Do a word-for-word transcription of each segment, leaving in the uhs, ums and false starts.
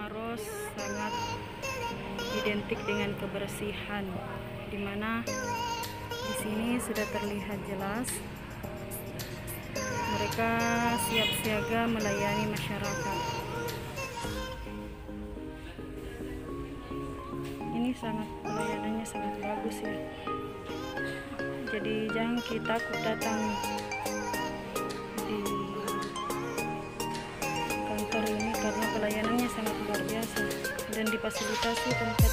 Maros sangat identik dengan kebersihan, dimana di sini sudah terlihat jelas mereka siap siaga melayani masyarakat. Ini sangat pelayanannya sangat bagus ya. Jadi jangan kita takut datang di kantor ini karena pelayanannya sangat luar biasa dan difasilitasi tempat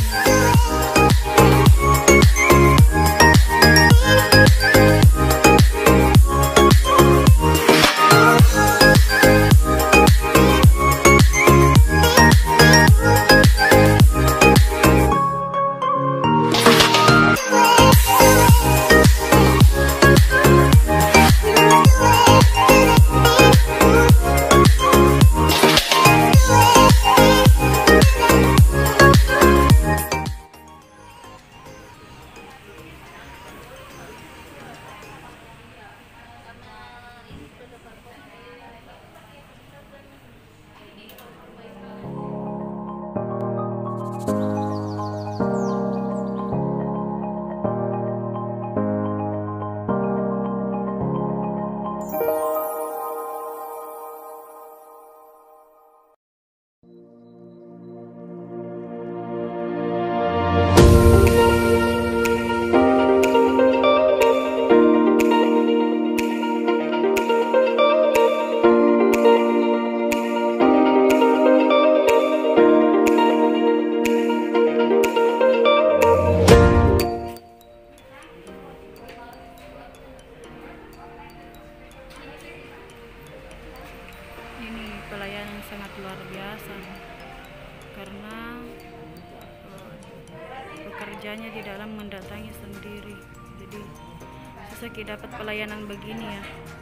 pelayanan sangat luar biasa karena uh, pekerjanya di dalam mendatangi sendiri, jadi susah kita dapat pelayanan begini ya.